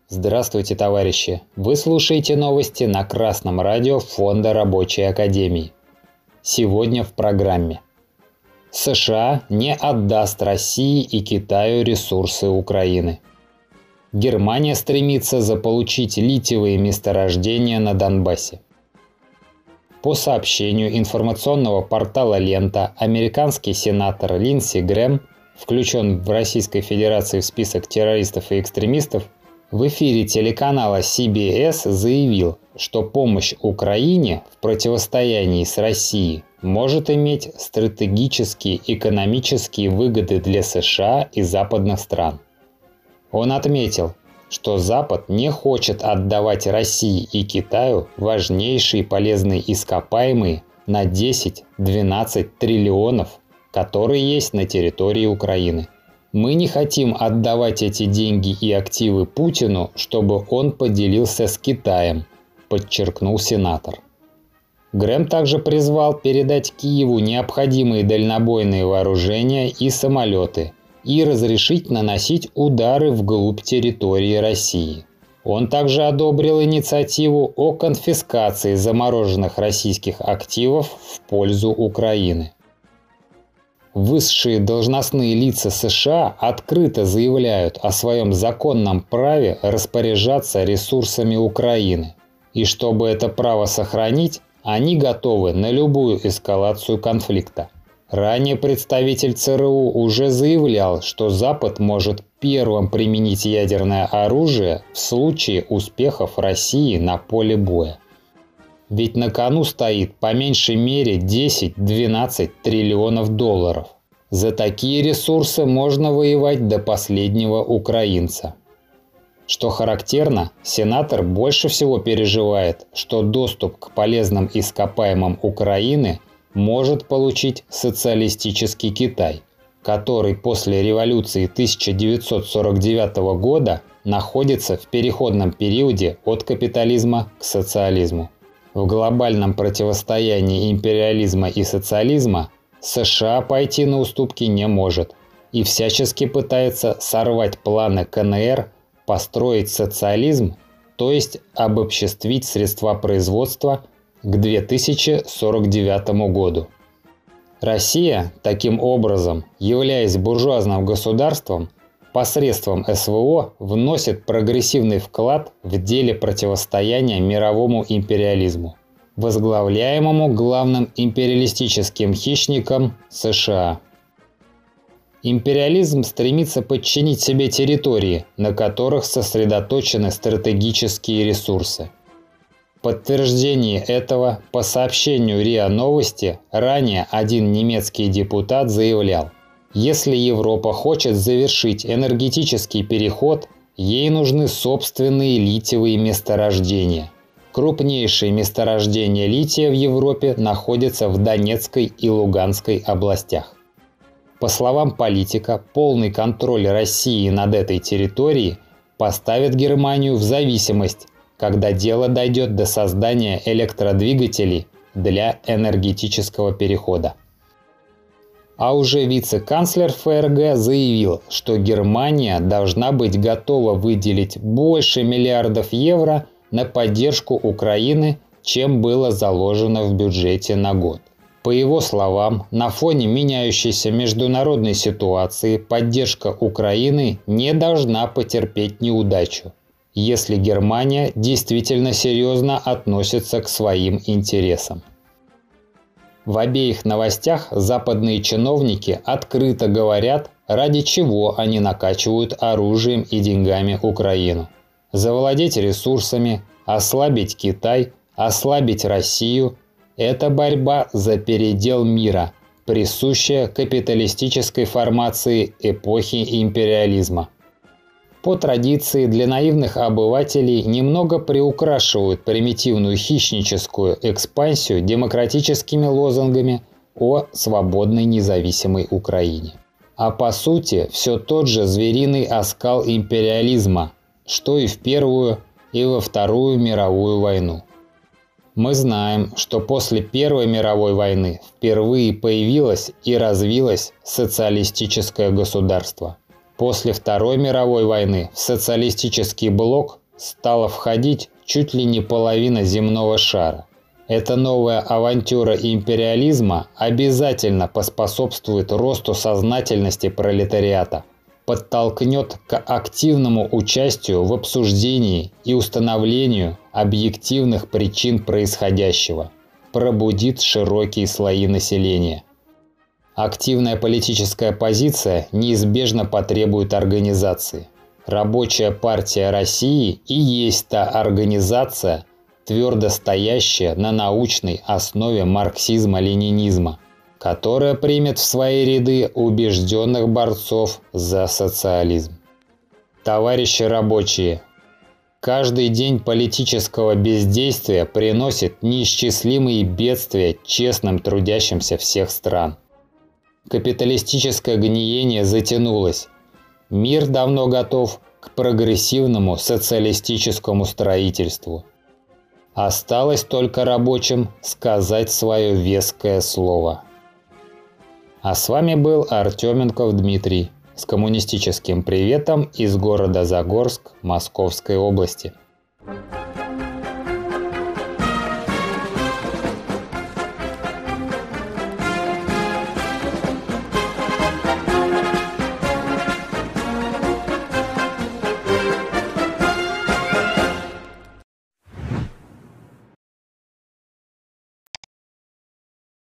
Здравствуйте, товарищи! Вы слушаете новости на Красном радио Фонда Рабочей Академии. Сегодня в программе. США не отдаст России и Китаю ресурсы Украины. Германия стремится заполучить литиевые месторождения на Донбассе. По сообщению информационного портала «Лента», американский сенатор Линдси Грэм включен в Российской Федерации в список террористов и экстремистов, в эфире телеканала CBS заявил, что помощь Украине в противостоянии с Россией может иметь стратегические экономические выгоды для США и западных стран. Он отметил, что Запад не хочет отдавать России и Китаю важнейшие полезные ископаемые на 10-12 триллионов, которые есть на территории Украины. Мы не хотим отдавать эти деньги и активы Путину, чтобы он поделился с Китаем, подчеркнул сенатор. Грэм также призвал передать Киеву необходимые дальнобойные вооружения и самолеты и разрешить наносить удары вглубь территории России. Он также одобрил инициативу о конфискации замороженных российских активов в пользу Украины. Высшие должностные лица США открыто заявляют о своем законном праве распоряжаться ресурсами Украины. И чтобы это право сохранить, они готовы на любую эскалацию конфликта. Ранее представитель ЦРУ уже заявлял, что Запад может первым применить ядерное оружие в случае успехов России на поле боя. Ведь на кону стоит по меньшей мере 10-12 триллионов долларов. За такие ресурсы можно воевать до последнего украинца. Что характерно, сенатор больше всего переживает, что доступ к полезным ископаемым Украины может получить социалистический Китай, который после революции 1949 года находится в переходном периоде от капитализма к социализму. В глобальном противостоянии империализма и социализма США пойти на уступки не может и всячески пытается сорвать планы КНР построить социализм, то есть обобществить средства производства к 2049 году. Россия, таким образом, являясь буржуазным государством, посредством СВО вносит прогрессивный вклад в деле противостояния мировому империализму, возглавляемому главным империалистическим хищником США. Империализм стремится подчинить себе территории, на которых сосредоточены стратегические ресурсы. В подтверждение этого, по сообщению РИА Новости, ранее один немецкий депутат заявлял: если Европа хочет завершить энергетический переход, ей нужны собственные литиевые месторождения. Крупнейшие месторождения лития в Европе находятся в Донецкой и Луганской областях. По словам политика, полный контроль России над этой территорией поставит Германию в зависимость, когда дело дойдет до создания электродвигателей для энергетического перехода. А уже вице-канцлер ФРГ заявил, что Германия должна быть готова выделить больше миллиардов евро на поддержку Украины, чем было заложено в бюджете на год. По его словам, на фоне меняющейся международной ситуации поддержка Украины не должна потерпеть неудачу, если Германия действительно серьезно относится к своим интересам. В обеих новостях западные чиновники открыто говорят, ради чего они накачивают оружием и деньгами Украину. Завладеть ресурсами, ослабить Китай, ослабить Россию – это борьба за передел мира, присущая капиталистической формации эпохи империализма. По традиции для наивных обывателей немного приукрашивают примитивную хищническую экспансию демократическими лозунгами о свободной независимой Украине. А по сути все тот же звериный оскал империализма, что и в Первую, и во Вторую мировую войну. Мы знаем, что после Первой мировой войны впервые появилось и развилось социалистическое государство. После Второй мировой войны в социалистический блок стала входить чуть ли не половина земного шара. Эта новая авантюра империализма обязательно поспособствует росту сознательности пролетариата, подтолкнет к активному участию в обсуждении и установлению объективных причин происходящего, пробудит широкие слои населения. Активная политическая позиция неизбежно потребует организации. Рабочая партия России и есть та организация, твердо стоящая на научной основе марксизма-ленинизма, которая примет в свои ряды убежденных борцов за социализм. Товарищи рабочие, каждый день политического бездействия приносит неисчислимые бедствия честным трудящимся всех стран. Капиталистическое гниение затянулось. Мир давно готов к прогрессивному социалистическому строительству. Осталось только рабочим сказать свое веское слово. А с вами был Артеменков Дмитрий с коммунистическим приветом из города Загорск Московской области.